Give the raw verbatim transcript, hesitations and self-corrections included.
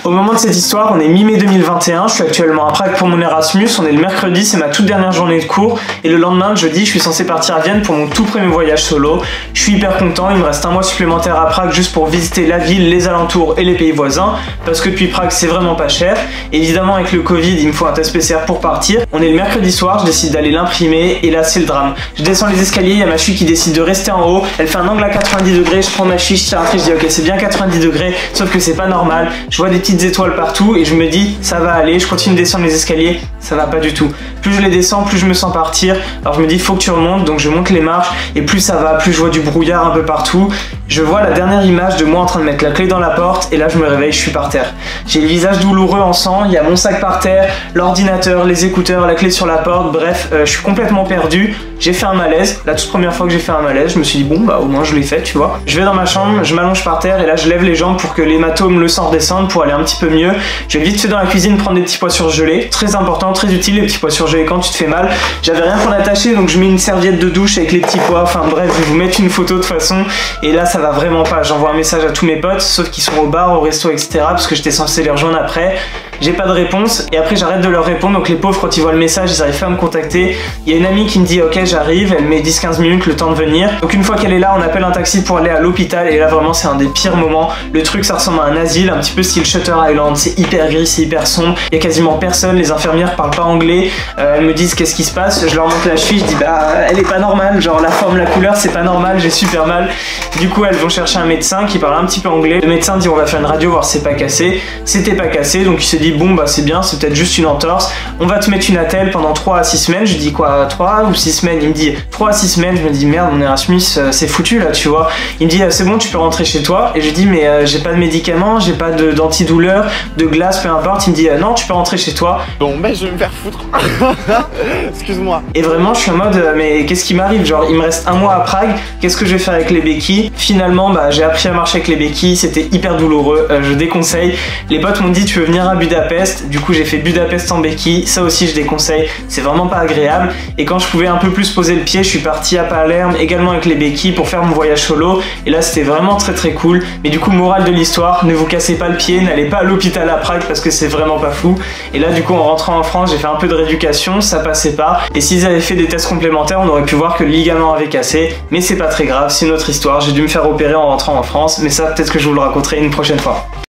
Au moment de cette histoire, on est mi-mai deux mille vingt et un, je suis actuellement à Prague pour mon Erasmus, on est le mercredi, c'est ma toute dernière journée de cours, et le lendemain, de jeudi, je suis censé partir à Vienne pour mon tout premier voyage solo. Je suis hyper content, il me reste un mois supplémentaire à Prague juste pour visiter la ville, les alentours et les pays voisins, parce que depuis Prague, c'est vraiment pas cher. Évidemment, avec le Covid, il me faut un test P C R pour partir. On est le mercredi soir, je décide d'aller l'imprimer, et là, c'est le drame. Je descends les escaliers, il y a ma chute qui décide de rester en haut, elle fait un angle à quatre-vingt-dix degrés, je prends ma fiche, je tire un trait, je dis ok, c'est bien quatre-vingt-dix degrés, sauf que c'est pas normal. Je vois des petites étoiles partout et je me dis ça va aller, je continue de descendre les escaliers, ça va pas du tout. Plus je les descends, plus je me sens partir. Alors je me dis faut que tu remontes, donc je monte les marches et plus ça va, plus je vois du brouillard un peu partout. Je vois la dernière image de moi en train de mettre la clé dans la porte et là je me réveille, je suis par terre. J'ai le visage douloureux en sang, il y a mon sac par terre, l'ordinateur, les écouteurs, la clé sur la porte, bref, euh, je suis complètement perdu. J'ai fait un malaise, la toute première fois que j'ai fait un malaise, je me suis dit bon bah au moins je l'ai fait, tu vois. Je vais dans ma chambre, je m'allonge par terre et là je lève les jambes pour que l'hématome, le sang redescende pour aller un petit peu mieux. Je vais vite fait dans la cuisine prendre des petits pois surgelés, très important, très utile les petits pois surgelés quand tu te fais mal. J'avais rien pour l'attacher donc je mets une serviette de douche avec les petits pois, enfin bref, je vais vous mettre une photo de toute façon et là ça va vraiment pas. J'envoie un message à tous mes potes, sauf qu'ils sont au bar, au resto, et cetera parce que j'étais censé les rejoindre après. J'ai pas de réponse et après j'arrête de leur répondre, donc les pauvres quand ils voient le message ils arrivent pas à me contacter. Il y a une amie qui me dit ok j'arrive, elle met dix quinze minutes le temps de venir. Donc une fois qu'elle est là on appelle un taxi pour aller à l'hôpital et là vraiment c'est un des pires moments. Le truc ça ressemble à un asile, un petit peu style Shutter Island, c'est hyper gris, c'est hyper sombre, il y a quasiment personne, les infirmières parlent pas anglais, euh, elles me disent qu'est-ce qui se passe, je leur montre la cheville, je dis bah elle est pas normale, genre la forme, la couleur c'est pas normal, j'ai super mal. Du coup elles vont chercher un médecin qui parle un petit peu anglais, le médecin dit on va faire une radio voir si c'est pas cassé, c'était pas cassé donc il s'est dit bon bah c'est bien, c'est peut-être juste une entorse, on va te mettre une attelle pendant trois à six semaines. Je dis quoi, trois ou six semaines? Il me dit trois à six semaines, je me dis merde mon Erasmus euh, c'est foutu là tu vois. Il me dit euh, c'est bon tu peux rentrer chez toi et je dis mais euh, j'ai pas de médicaments, j'ai pas d'antidouleur, de, de glace, peu importe. Il me dit euh, non tu peux rentrer chez toi. Bon ben je vais me faire foutre. Excuse-moi. Et vraiment je suis en mode euh, mais qu'est-ce qui m'arrive, genre il me reste un mois à Prague, qu'est-ce que je vais faire avec les béquilles? Finalement bah j'ai appris à marcher avec les béquilles, c'était hyper douloureux, euh, je déconseille. Les potes m'ont dit tu veux venir à Budapest, du coup j'ai fait Budapest en béquille, ça aussi je déconseille, c'est vraiment pas agréable. Et quand je pouvais un peu plus poser le pied, je suis parti à Palerme également avec les béquilles pour faire mon voyage solo et là c'était vraiment très très cool. Mais du coup morale de l'histoire, ne vous cassez pas le pied, n'allez pas à l'hôpital à Prague parce que c'est vraiment pas fou. Et là du coup en rentrant en France j'ai fait un peu de rééducation, ça passait pas et s'ils avaient fait des tests complémentaires on aurait pu voir que le ligament avait cassé, mais c'est pas très grave, c'est une autre histoire. J'ai dû me faire opérer en rentrant en France, mais ça peut-être que je vous le raconterai une prochaine fois.